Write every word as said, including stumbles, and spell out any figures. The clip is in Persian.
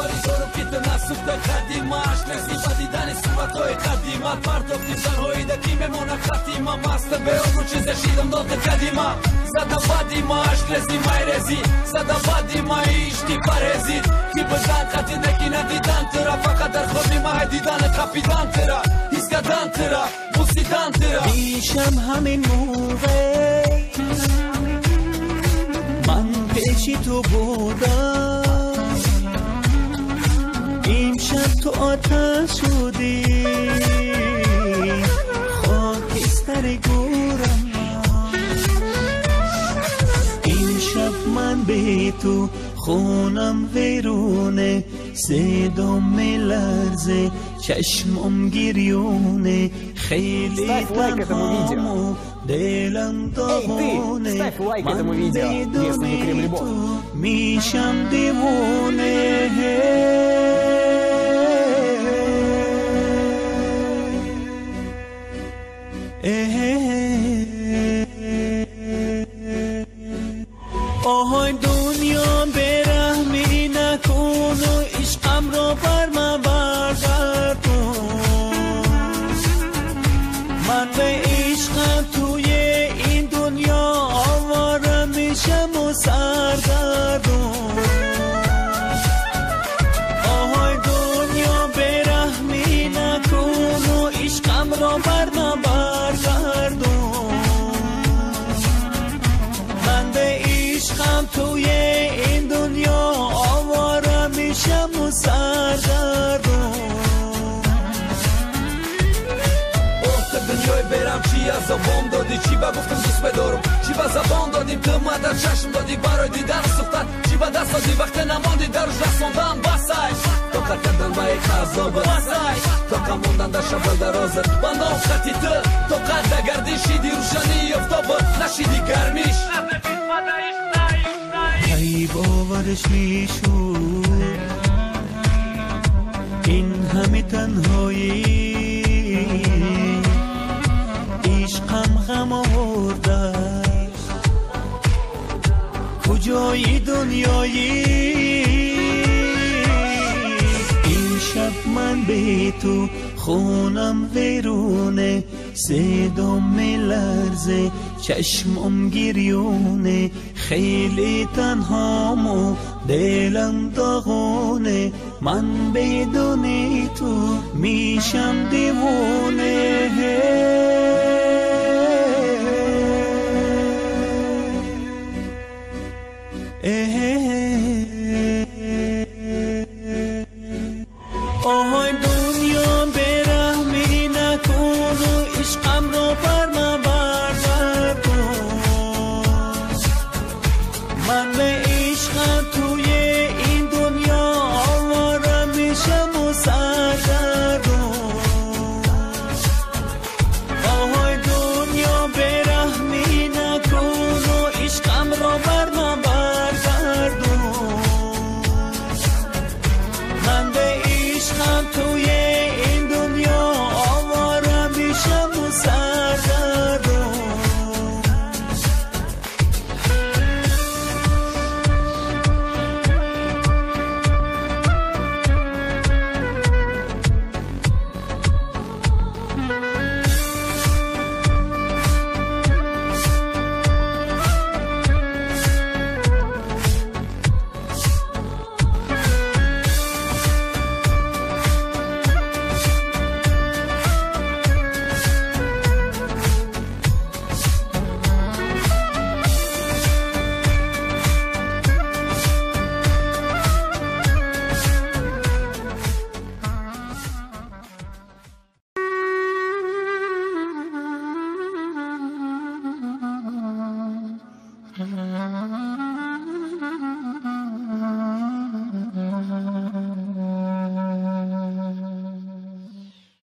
دیواری دارو پیت نسوخته قدیمش نزی با دیدن صورتهای قدیمت پرتافتیم زنهایی دکی میمونه خطیمه مست به اون چیز شیدم داده قدیمه زدم بدیمش نزی مایرزی زدم بدیمش تی پرزید کی بزن خطی نکی ندیدن ترا فقط در خوابی ماه دیدن کپیدن ترا ایسکدن ترا بوسیدن ترا پیشم همین موقع من پیشی تو بودم امشب تو آتش شدی خاکستر گورم امشب من به تو خونم ویرونه صدام میلرزه چشمم گریونه خیلی تنهام و دلم داغونه من بدون تو میشم دیوونه آهای دنیا برحمی نکن و عشقم رو بر من برگردون من به عشقم توی این دنیا آواره میشم و سرگردون آهای دنیا برحمی نکن و عشقم رو بر من برگردون من به عشقم توی این دنیا آواره میشم و سرگردون دنیای برم چی از زبان دادی چی با گفتم دوست بدارم چی با زبان دادیم تو مدر چشم دادی برای دیدن سوختن چی با دست دادی وقت نماندی در روش رسوندن بسای تا کردن با یک عذاب بسای تا کموندن در شب درازت بندام خطی تو تا قد گردشی دی روشنی افتاب نشیدی گرمیش ای باورش میشود این همه تنهایی عشقم غم آورده کجای دنیایی این شب من به تو خونم ویرونه صدام میلرزه چشمم گریونه خیلی تنهام و دلم داغونه من بدون تو میشم دیوونه